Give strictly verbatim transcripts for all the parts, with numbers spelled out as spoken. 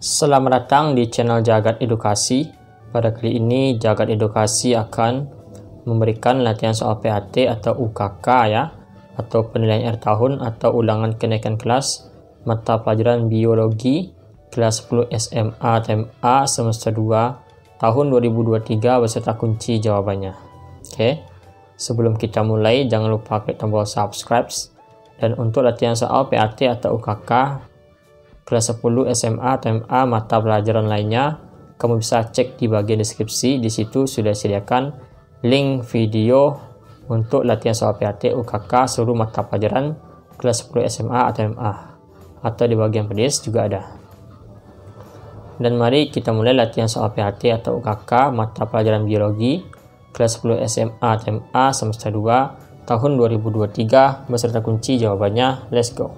Selamat datang di channel Jagat Edukasi. Pada kali ini Jagat Edukasi akan memberikan latihan soal P A T atau U K K ya, atau penilaian akhir tahun atau ulangan kenaikan kelas mata pelajaran biologi kelas sepuluh S M A T M A semester dua tahun dua ribu dua puluh tiga beserta kunci jawabannya. Oke. Sebelum kita mulai jangan lupa klik tombol subscribe, dan untuk latihan soal P A T atau U K K kelas sepuluh S M A T M A mata pelajaran lainnya, kamu bisa cek di bagian deskripsi. Di situ sudah disediakan link video untuk latihan soal P A T U K K seluruh mata pelajaran kelas sepuluh S M A T M A, atau di bagian playlist juga ada. Dan mari kita mulai latihan soal P A T atau U K K mata pelajaran biologi kelas sepuluh S M A T M A semester dua tahun dua ribu dua puluh tiga beserta kunci jawabannya. Let's go.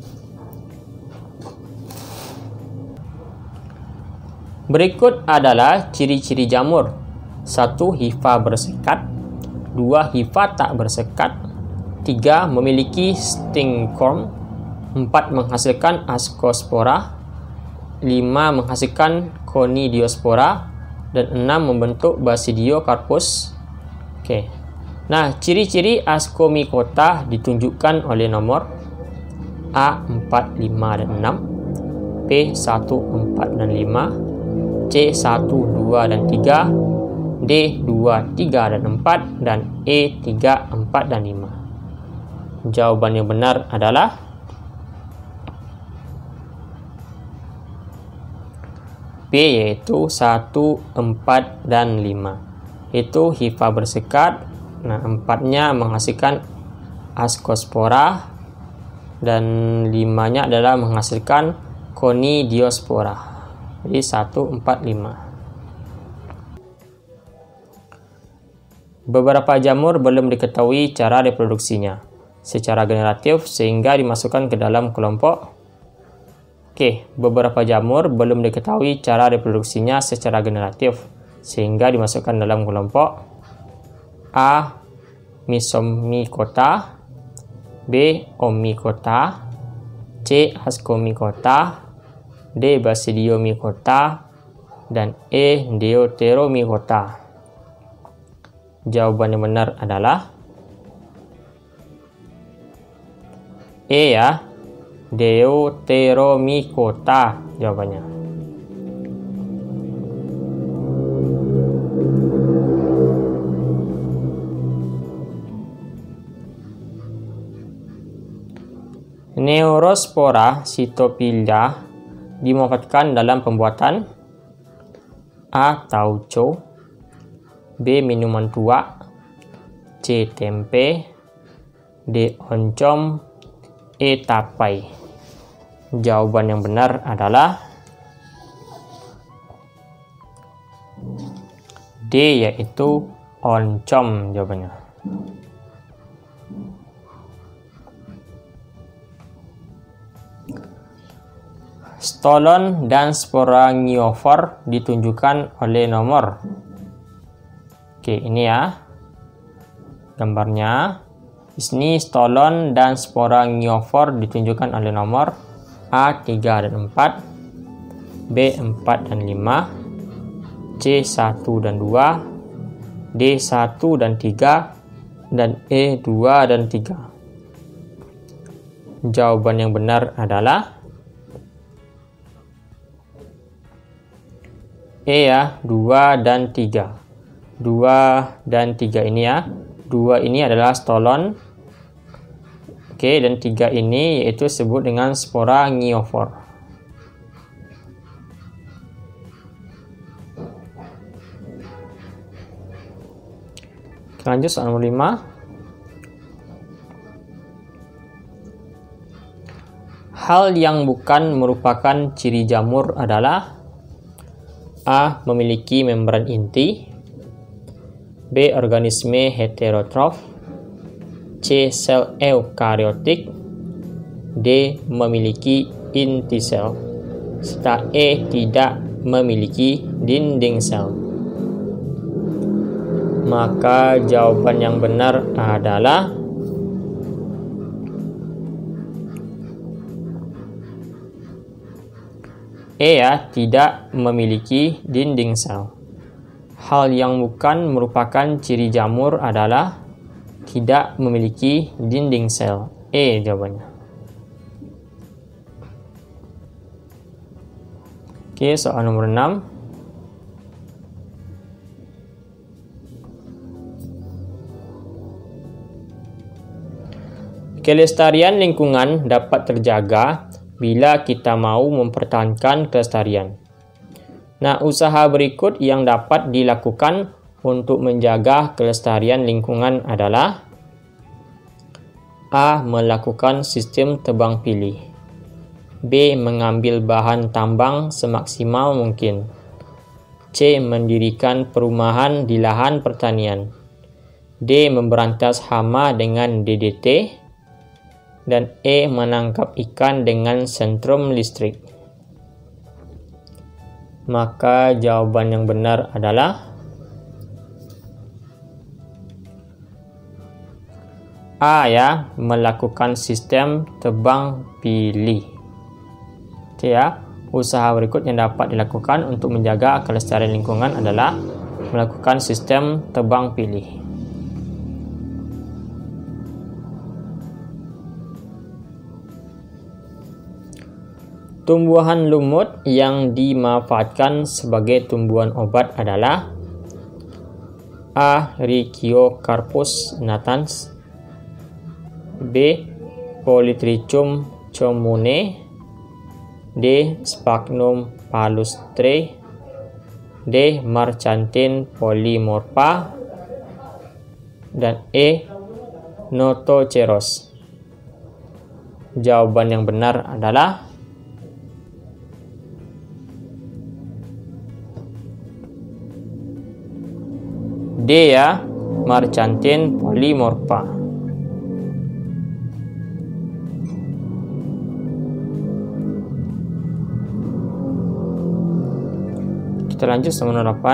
Berikut adalah ciri-ciri jamur. satu. Hifa bersekat. dua. Hifa tak bersekat. tiga. Memiliki stingcorm. empat. Menghasilkan ascospora. lima. Menghasilkan conidiospora. Dan enam. Membentuk basidiocarpus. Oke. Nah, ciri-ciri ascomycota ditunjukkan oleh nomor A empat, lima, dan enam, P satu, empat, dan lima, C satu, dua, dan tiga, D dua, tiga, dan empat, dan E tiga, empat, dan lima. Jawaban yang benar adalah B, yaitu satu, empat, dan lima. Itu hifa bersekat. Nah, empatnya menghasilkan ascospora, dan limanya adalah menghasilkan conidiospora. Jadi satu, empat, lima. Beberapa jamur belum diketahui cara reproduksinya secara generatif sehingga dimasukkan ke dalam kelompok. Oke, beberapa jamur belum diketahui cara reproduksinya secara generatif sehingga dimasukkan dalam kelompok A. Misomycota, B. Omycota, C. Ascomycota, D. Basidiomycota, dan E. Deuteromycota. Jawaban yang benar adalah E ya, Deuteromycota jawabannya. Neurospora Cytophilia dimanfaatkan dalam pembuatan A. Tauco, B. Minuman tua, C. Tempe, D. Oncom, E. Tapai. Jawaban yang benar adalah D, yaitu oncom jawabannya. Stolon dan sporangiofor ditunjukkan oleh nomor. Oke, ini ya gambarnya. Di sini stolon dan sporangiofor ditunjukkan oleh nomor A tiga dan empat, B empat dan lima, C satu dan dua, D satu dan tiga, dan E dua dan tiga. Jawaban yang benar adalah E ya, dua dan tiga. dua dan tiga ini ya. dua ini adalah stolon. Oke, dan tiga ini yaitu disebut dengan sporangiofor. Lanjut soal nomor lima. Hal yang bukan merupakan ciri jamur adalah A. Memiliki membran inti, B. Organisme heterotrof, C. Sel eukariotik, D. Memiliki inti sel, serta E. Tidak memiliki dinding sel. Maka jawaban yang benar adalah E ya, tidak memiliki dinding sel. Hal yang bukan merupakan ciri jamur adalah tidak memiliki dinding sel. E jawabannya. Oke, soal nomor enam. Kelestarian lingkungan dapat terjaga bila kita mau mempertahankan kelestarian. Nah, usaha berikut yang dapat dilakukan untuk menjaga kelestarian lingkungan adalah: A. Melakukan sistem tebang pilih. B. Mengambil bahan tambang semaksimal mungkin. C. Mendirikan perumahan di lahan pertanian. D. Memberantas hama dengan D D T. Dan E. Menangkap ikan dengan sentrum listrik. Maka jawaban yang benar adalah A ya, melakukan sistem tebang pilih. C ya, usaha berikut yang dapat dilakukan untuk menjaga kelestarian lingkungan adalah melakukan sistem tebang pilih. Tumbuhan lumut yang dimanfaatkan sebagai tumbuhan obat adalah A. Rhizocarbus natans. B. Polytrichum comune. D. Sphagnum palustre. D. Marchantin polymorpha. Dan E. Notoceros. Jawaban yang benar adalah D ya, Marchantin polymorpha. Kita lanjut sama nomor delapan.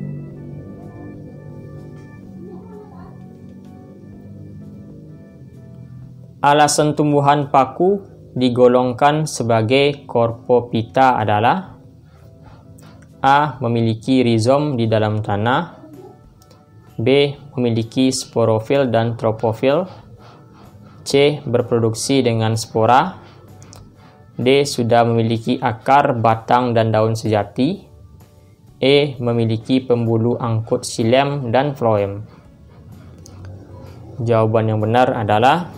Alasan tumbuhan paku digolongkan sebagai Corpophyta adalah A. Memiliki rizom di dalam tanah. B. Memiliki sporofil dan tropofil. C. Berproduksi dengan spora. D. Sudah memiliki akar, batang, dan daun sejati. E. Memiliki pembuluh angkut xilem dan floem. Jawaban yang benar adalah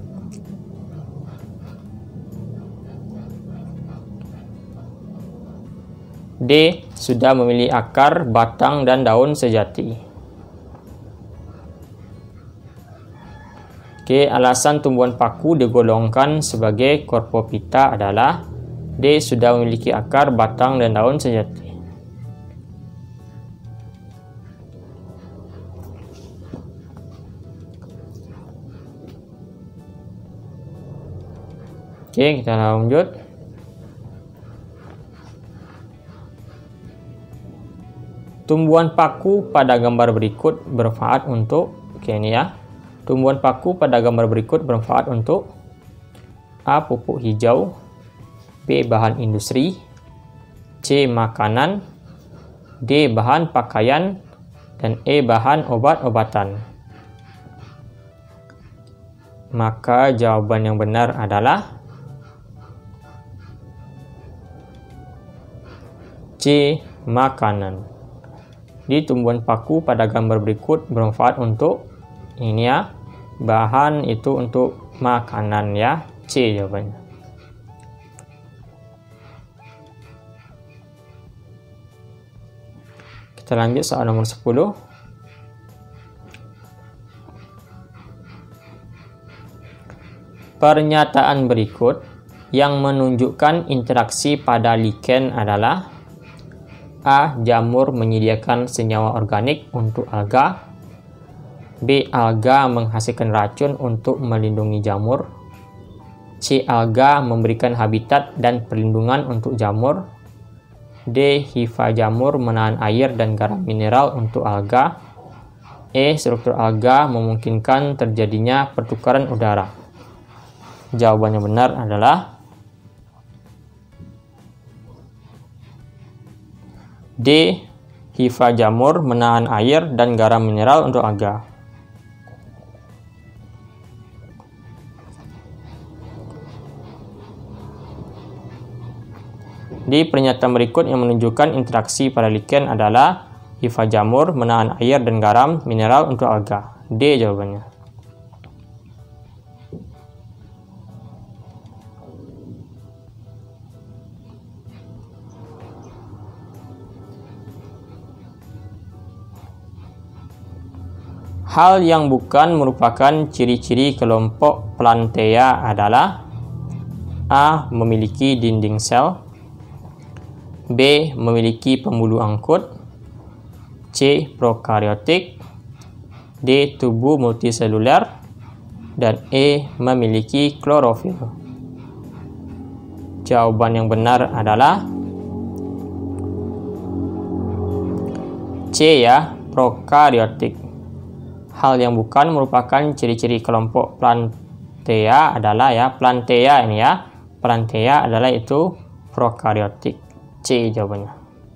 D. Sudah memiliki akar, batang, dan daun sejati. Oke, alasan tumbuhan paku digolongkan sebagai Corpophyta adalah D. Sudah memiliki akar, batang, dan daun sejati. Oke, kita lanjut. Tumbuhan paku pada gambar berikut bermanfaat untuk, oke ini ya. Tumbuhan paku pada gambar berikut bermanfaat untuk A. Pupuk hijau. B. Bahan industri. C. Makanan. D. Bahan pakaian. Dan E. Bahan obat-obatan. Maka jawaban yang benar adalah C. Makanan. Di tumbuhan paku pada gambar berikut bermanfaat untuk ini ya. Bahan itu untuk makanan ya. C jawabannya. Kita lanjut soal nomor sepuluh. Pernyataan berikut yang menunjukkan interaksi pada lichen adalah A. Jamur menyediakan senyawa organik untuk alga. B. Alga menghasilkan racun untuk melindungi jamur. C. Alga memberikan habitat dan perlindungan untuk jamur. D. Hifa jamur menahan air dan garam mineral untuk alga. E. Struktur alga memungkinkan terjadinya pertukaran udara. Jawaban yang benar adalah D. Hifa jamur menahan air dan garam mineral untuk alga. Di pernyataan berikut yang menunjukkan interaksi pada lichen adalah hifa jamur menahan air dan garam mineral untuk alga. D jawabannya. Hal yang bukan merupakan ciri-ciri kelompok Plantae adalah A. Memiliki dinding sel, B. Memiliki pembuluh angkut, C. Prokaryotik, D. Tubuh multiseluler, dan E. Memiliki klorofil. Jawaban yang benar adalah C ya, prokaryotik. Hal yang bukan merupakan ciri-ciri kelompok Plantae adalah ya, Plantae ini ya, Plantae adalah itu prokaryotik. C jawabannya.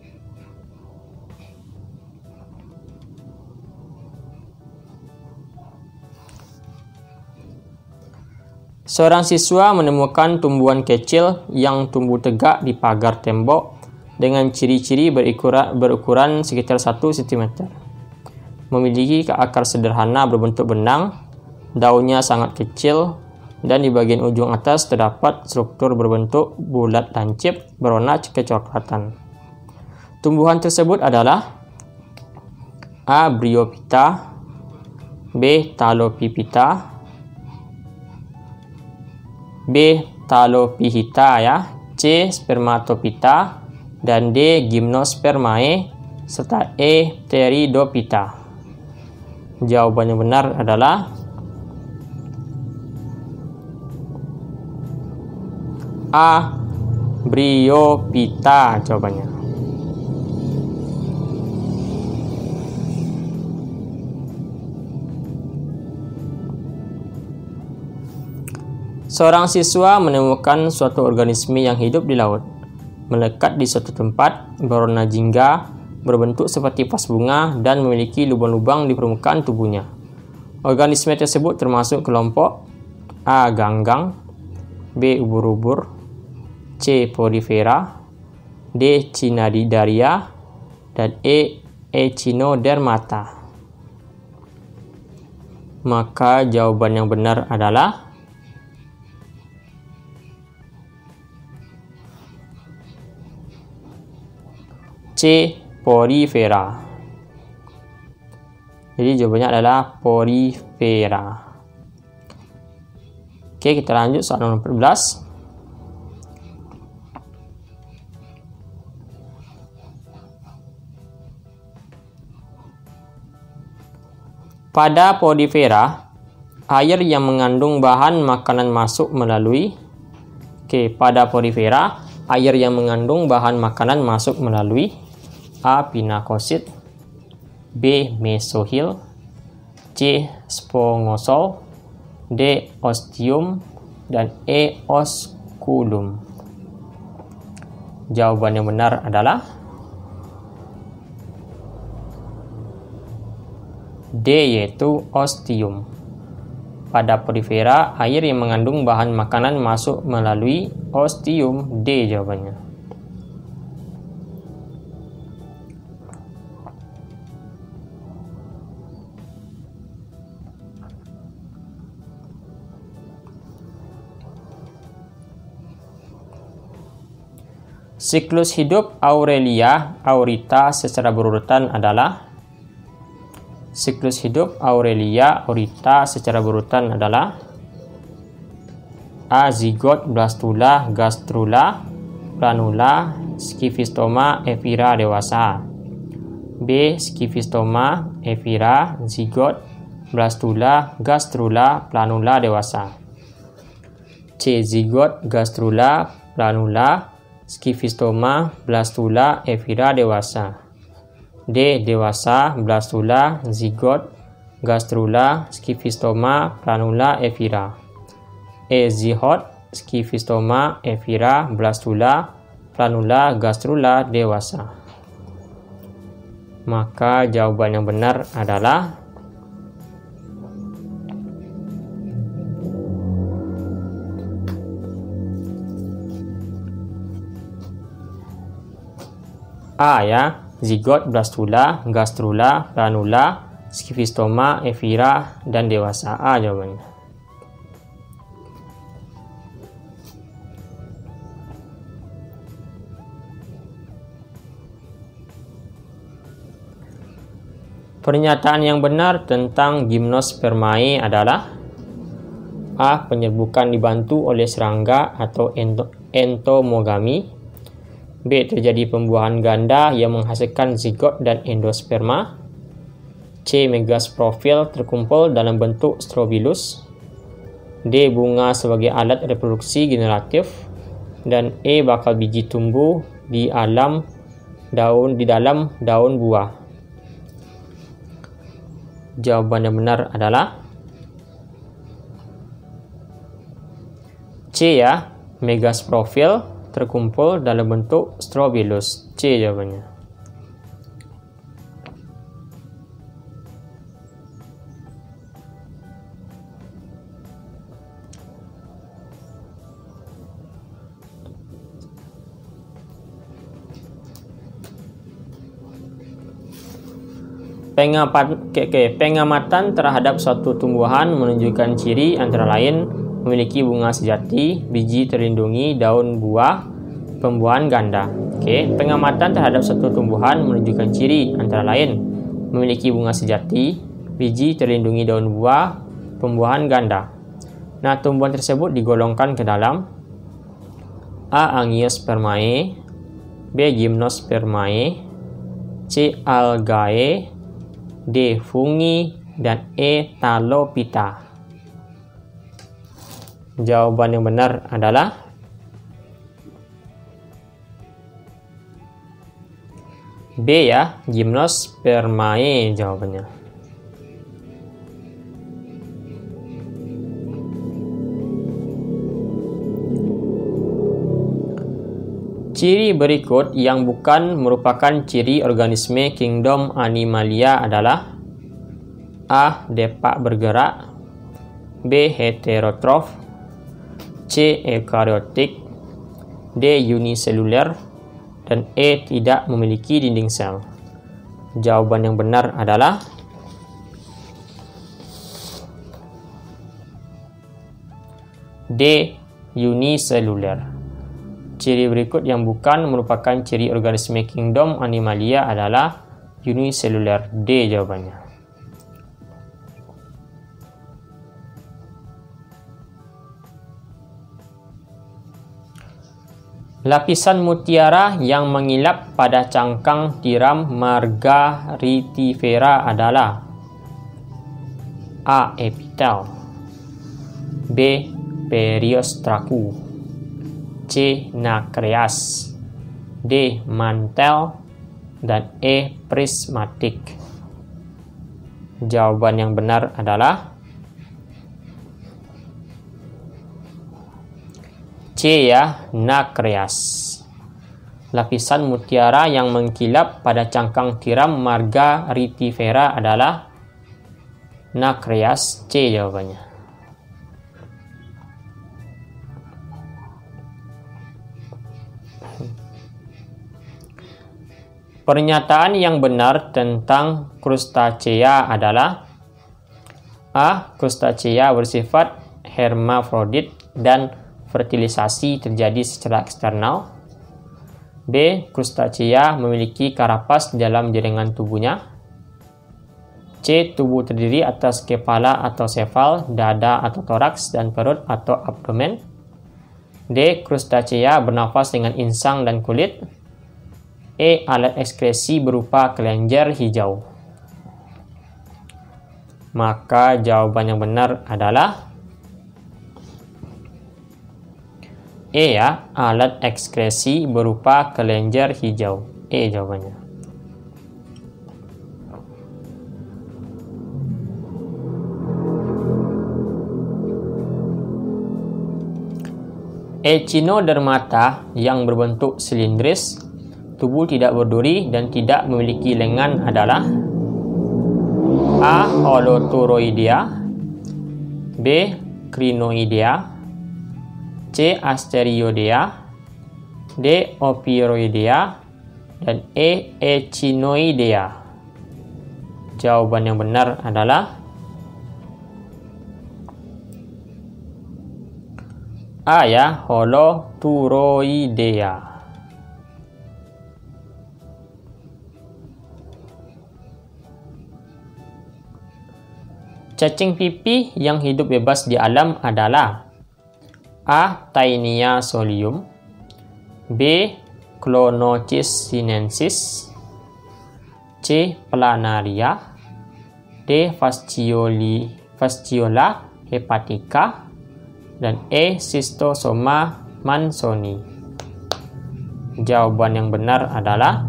Seorang siswa menemukan tumbuhan kecil yang tumbuh tegak di pagar tembok dengan ciri-ciri berukuran, berukuran sekitar satu sentimeter. Memiliki akar sederhana berbentuk benang, daunnya sangat kecil, dan di bagian ujung atas terdapat struktur berbentuk bulat lancip berwarna kecoklatan. Tumbuhan tersebut adalah A. Bryophyta, B. Talophyta, B. Talophyta ya, C. Spermatophyta, dan D. Gymnospermae, serta E. Pteridophyta. Jawaban yang benar adalah A. Bryophyta jawabannya. Seorang siswa menemukan suatu organisme yang hidup di laut, melekat di suatu tempat, berwarna jingga, berbentuk seperti vas bunga, dan memiliki lubang-lubang di permukaan tubuhnya. Organisme tersebut termasuk kelompok A. Ganggang, B. Ubur-ubur, C. Porifera, D. Cnidaria, dan E. Echinodermata. Maka jawaban yang benar adalah C. Porifera. Jadi jawabannya adalah porifera. Oke, kita lanjut soal nomor empat belas. Pada porifera, air yang mengandung bahan makanan masuk melalui Oke, pada porifera, air yang mengandung bahan makanan masuk melalui A. Pinakosit, B. Mesohil, C. Spongosol, D. Ostium, dan E. Osculum. Jawaban yang benar adalah D, yaitu Ostium. Pada porifera, air yang mengandung bahan makanan masuk melalui Ostium. D jawabannya. Siklus hidup Aurelia aurita secara berurutan adalah Siklus hidup Aurelia aurita secara berurutan adalah A. Zigot, blastula, gastrula, planula, skifistoma, ephira dewasa. B. Skifistoma, ephira, zigot, blastula, gastrula, planula dewasa. C. Zigot, gastrula, planula, skifistoma, blastula, ephira dewasa. D. Dewasa, blastula, zigot, gastrula, skifistoma, planula, ephira. E. Zygote, skifistoma, ephira, blastula, planula, gastrula, dewasa. Maka jawaban yang benar adalah A ya, zigot, blastula, gastrula, planula, skifistoma, evira, dan dewasa. A jawabannya. Pernyataan yang benar tentang gimnospermae adalah A. Penyerbukan dibantu oleh serangga atau entomogami. B. Terjadi pembuahan ganda yang menghasilkan zigot dan endosperma. C. Megasporofil terkumpul dalam bentuk strobilus. D. Bunga sebagai alat reproduksi generatif. Dan E. Bakal biji tumbuh di alam daun di dalam daun buah. Jawaban yang benar adalah C ya, megasporofil terkumpul dalam bentuk strobilus. C jawabannya. Pengapat, okay, okay. Pengamatan terhadap suatu tumbuhan menunjukkan ciri antara lain memiliki bunga sejati, biji terlindungi, daun buah, pembuahan ganda. Okay. Pengamatan terhadap suatu tumbuhan menunjukkan ciri antara lain memiliki bunga sejati, biji terlindungi, daun buah, pembuahan ganda. Nah, tumbuhan tersebut digolongkan ke dalam A. Angiospermae, B. Gymnospermae, C. Algae, D. Fungi, dan E. Talopita. Jawaban yang benar adalah B ya, Gymnospermae jawabannya. Ciri berikut yang bukan merupakan ciri organisme kingdom Animalia adalah A. Depak bergerak, B. Heterotrof, C. Eukariotik, D. Uniseluler, dan E. Tidak memiliki dinding sel. Jawaban yang benar adalah D. Uniseluler. Ciri berikut yang bukan merupakan ciri organisme kingdom Animalia adalah uniseluler. D jawabannya. Lapisan mutiara yang mengilap pada cangkang tiram Margaritifera adalah A. Epitel, B. Periostracu, C. Nacreas, D. Mantel, dan E. Prismatik. Jawaban yang benar adalah C ya, Nacreas. Lapisan mutiara yang mengkilap pada cangkang tiram Margaritifera adalah Nacreas. C jawabannya. Pernyataan yang benar tentang Crustacea adalah A. Crustacea bersifat hermafrodit dan fertilisasi terjadi secara eksternal. B. Crustacea memiliki karapas di dalam jaringan tubuhnya. C. Tubuh terdiri atas kepala atau sefal, dada atau toraks, dan perut atau abdomen. D. Crustacea bernafas dengan insang dan kulit. E. Alat ekskresi berupa kelenjar hijau. Maka jawaban yang benar adalah E ya, alat ekskresi berupa kelenjar hijau. E jawabannya. Echinodermata yang berbentuk silindris bertubuh tidak berduri dan tidak memiliki lengan adalah A. Holoturoidea, B. Crinoidea, C. Asteriodea, D. Opiroidea, dan E. Echinoidea. Jawaban yang benar adalah A ya, Holoturoidea. Cacing pipih yang hidup bebas di alam adalah A. Taenia solium, B. Clonocis sinensis, C. Planaria, D. Fascioli, Fasciola hepatica, dan E. Schistosoma mansoni. Jawaban yang benar adalah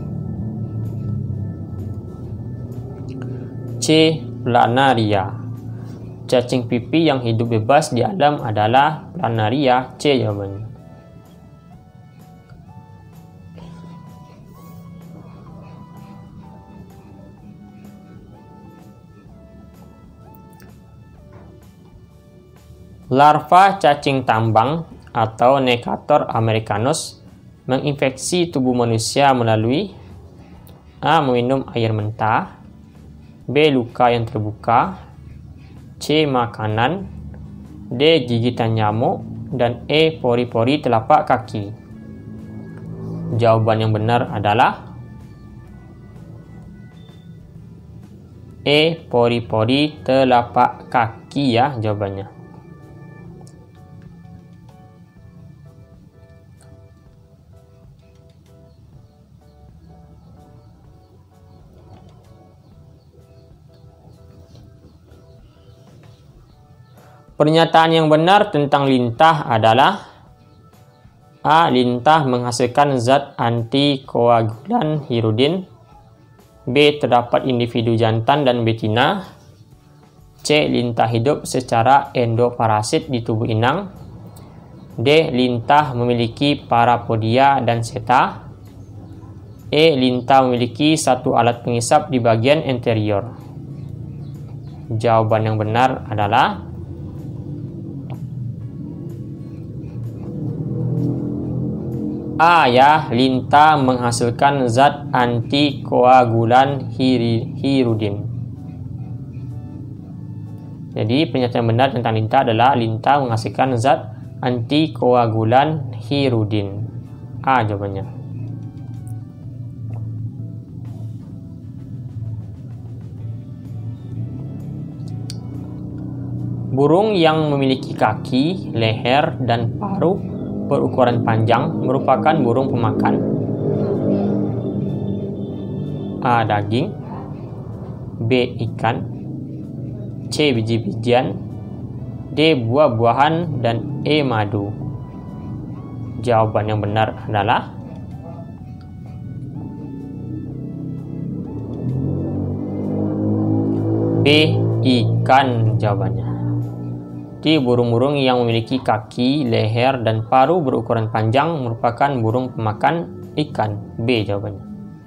C. Planaria. Cacing pipih yang hidup bebas di alam adalah Planaria. C jawabannya. Larva cacing tambang atau Necator americanus menginfeksi tubuh manusia melalui A. Meminum air mentah, B. Luka yang terbuka, C. Makanan, D. Gigitan nyamuk, dan E. Pori-pori telapak kaki. Jawaban yang benar adalah E. Pori-pori telapak kaki ya jawabannya. Pernyataan yang benar tentang lintah adalah A. Lintah menghasilkan zat antikoagulan hirudin, B. Terdapat individu jantan dan betina, C. Lintah hidup secara endoparasit di tubuh inang, D. Lintah memiliki parapodia dan seta, E. Lintah memiliki satu alat pengisap di bagian interior. Jawaban yang benar adalah A ya, lintah menghasilkan zat antikoagulan hirudin. Jadi pernyataan benar tentang lintah adalah lintah menghasilkan zat antikoagulan hirudin. A jawabannya. Burung yang memiliki kaki, leher, dan paruh berukuran panjang merupakan burung pemakan A. Daging, B. Ikan, C. Biji-bijian, D. Buah-buahan, dan E. Madu. Jawaban yang benar adalah B. Ikan jawabannya. Di burung-burung yang memiliki kaki, leher, dan paruh berukuran panjang merupakan burung pemakan ikan. B jawabannya.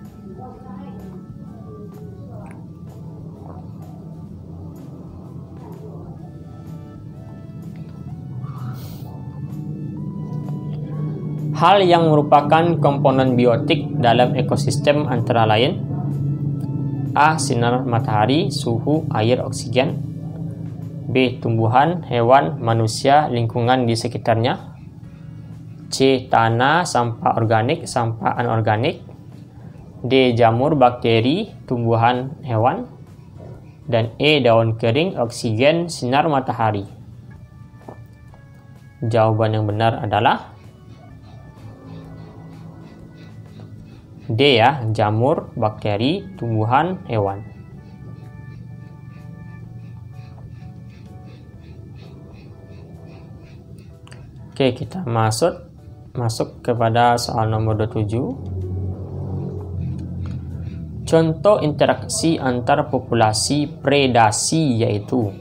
Hal yang merupakan komponen biotik dalam ekosistem antara lain A. Sinar matahari, suhu, air, oksigen, B. Tumbuhan, hewan, manusia, lingkungan di sekitarnya, C. Tanah, sampah organik, sampah anorganik, D. Jamur, bakteri, tumbuhan, hewan, dan E. Daun kering, oksigen, sinar matahari. Jawaban yang benar adalah D ya, jamur, bakteri, tumbuhan, hewan. Oke, kita masuk masuk kepada soal nomor dua puluh tujuh. Contoh interaksi antar populasi predasi yaitu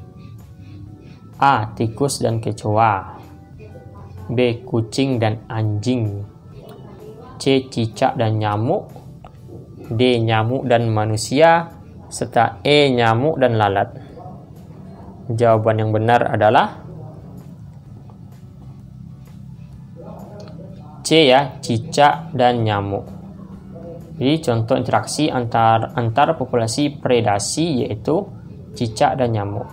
A. Tikus dan kecoa, B. Kucing dan anjing, C. Cicak dan nyamuk, D. Nyamuk dan manusia, serta E. Nyamuk dan lalat. Jawaban yang benar adalah C ya, cicak dan nyamuk. Jadi contoh interaksi antar antar populasi predasi yaitu cicak dan nyamuk.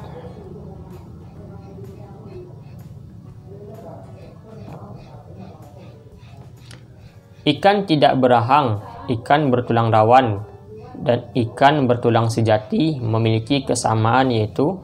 Ikan tidak berahang, ikan bertulang rawan, dan ikan bertulang sejati memiliki kesamaan yaitu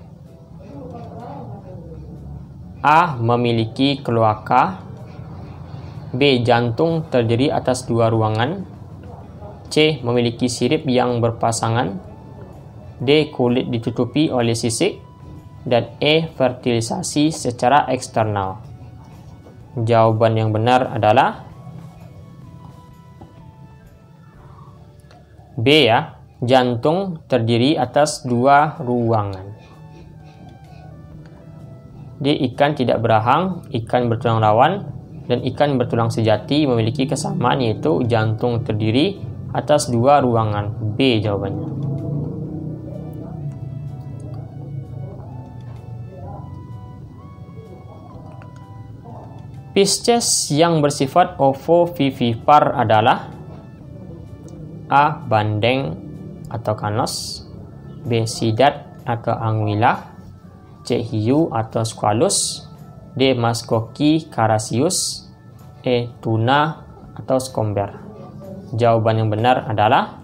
A. Memiliki kloaka, B. Jantung terdiri atas dua ruangan, C. Memiliki sirip yang berpasangan, D. Kulit ditutupi oleh sisik, dan E. Fertilisasi secara eksternal. Jawaban yang benar adalah B ya, jantung terdiri atas dua ruangan. D. Ikan tidak berahang, ikan bertulang rawan, dan ikan bertulang sejati memiliki kesamaan yaitu jantung terdiri atas dua ruangan. B jawabannya. Pisces yang bersifat ovovivipar adalah A. Bandeng atau kanos, B. Sidat atau anguilla, C. Hiu atau squalus, D. Muskoki carassius, E. Tuna atau skomber. Jawaban yang benar adalah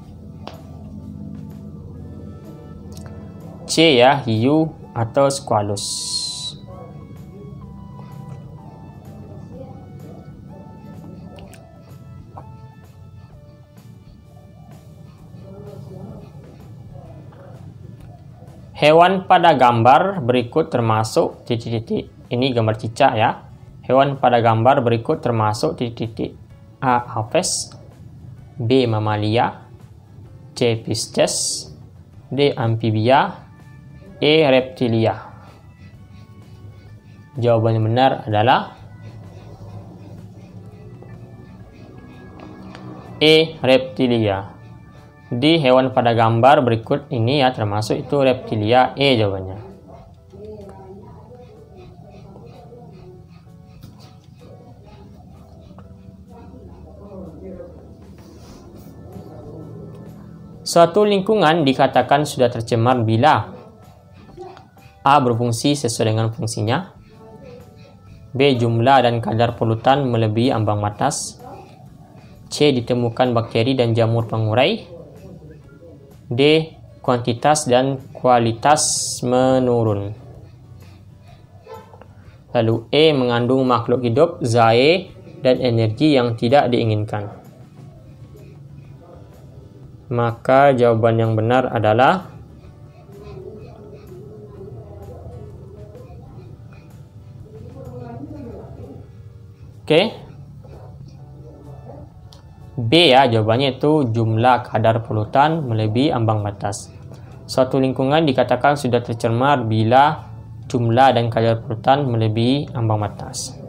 C ya, hiu atau squalus. Hewan pada gambar berikut termasuk titik-titik. Ini gambar cicak ya. Hewan pada gambar berikut termasuk titik-titik. A. Aves, B. Mamalia, C. Pisces, D. Amphibia, E. Reptilia. Jawaban yang benar adalah E. Reptilia. Di hewan pada gambar berikut ini ya termasuk itu reptilia. E jawabannya. Suatu lingkungan dikatakan sudah tercemar bila A. Berfungsi sesuai dengan fungsinya, B. Jumlah dan kadar polutan melebihi ambang batas, C. Ditemukan bakteri dan jamur pengurai, D. Kuantitas dan kualitas menurun. Lalu E. Mengandung makhluk hidup, zae, dan energi yang tidak diinginkan. Maka jawaban yang benar adalah Oke okay. B ya, jawabannya itu jumlah kadar polutan melebihi ambang batas. Suatu lingkungan dikatakan sudah tercemar bila jumlah dan kadar polutan melebihi ambang batas.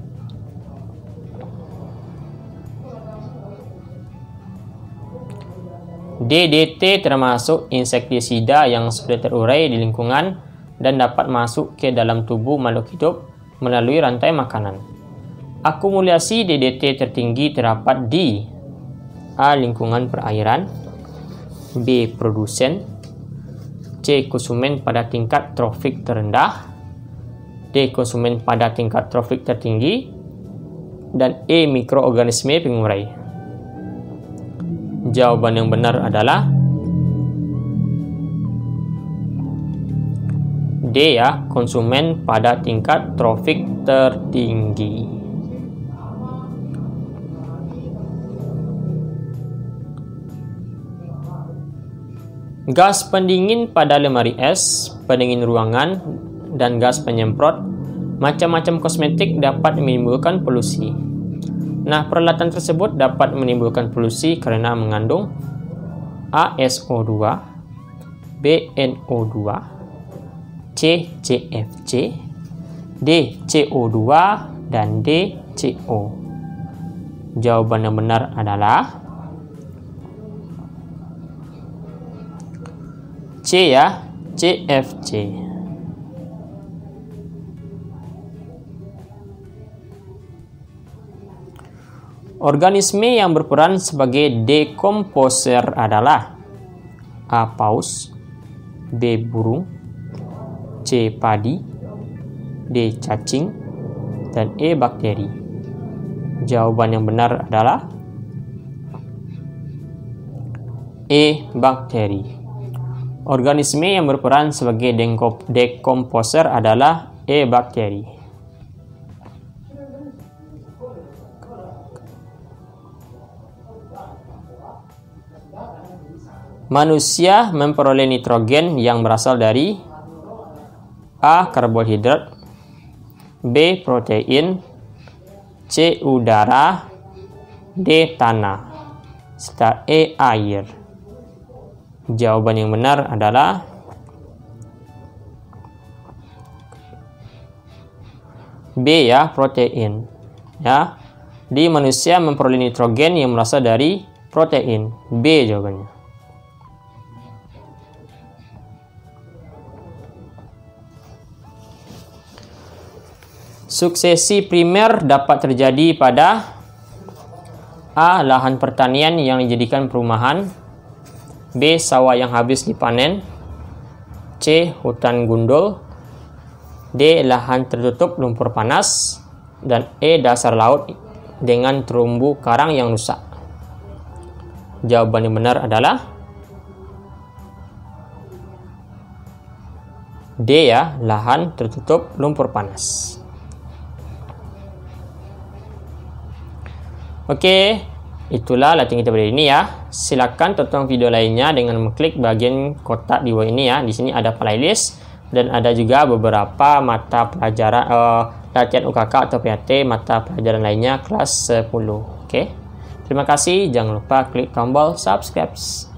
D D T termasuk insektisida yang sudah terurai di lingkungan dan dapat masuk ke dalam tubuh makhluk hidup melalui rantai makanan. Akumulasi D D T tertinggi terdapat di A. Lingkungan perairan, B. Produsen, C. Konsumen pada tingkat trofik terendah, D. Konsumen pada tingkat trofik tertinggi, dan E. Mikroorganisme pengurai. Jawaban yang benar adalah D ya, konsumen pada tingkat trofik tertinggi. Gas pendingin pada lemari es, pendingin ruangan, dan gas penyemprot, macam-macam kosmetik dapat menimbulkan polusi. Nah, peralatan tersebut dapat menimbulkan polusi karena mengandung A. S O dua, B. N O dua, C. C F C, D. C O dua, dan D. C O. Jawaban yang benar adalah C ya, C F C. Organisme yang berperan sebagai dekomposer adalah A. Paus, B. Burung, C. Padi, D. Cacing, dan E. Bakteri. Jawaban yang benar adalah E. Bakteri. Organisme yang berperan sebagai dekomposer adalah E. Bakteri. Manusia memperoleh nitrogen yang berasal dari A. Karbohidrat, B. Protein, C. Udara, D. Tanah, serta E. Air. Jawaban yang benar adalah B ya, protein. Ya. Di manusia memperoleh nitrogen yang berasal dari protein. B jawabannya. Suksesi primer dapat terjadi pada A. Lahan pertanian yang dijadikan perumahan, B. Sawah yang habis dipanen, C. Hutan gundul, D. Lahan tertutup lumpur panas, dan E. Dasar laut dengan terumbu karang yang rusak. Jawaban yang benar adalah D ya, lahan tertutup lumpur panas. Oke, itulah latihan kita pada hari ini ya. Silakan tonton video lainnya dengan mengklik bagian kotak di bawah ini ya. Di sini ada playlist dan ada juga beberapa mata pelajaran uh, latihan U K K atau P A T mata pelajaran lainnya kelas sepuluh. Oke. Terima kasih, jangan lupa klik tombol subscribe.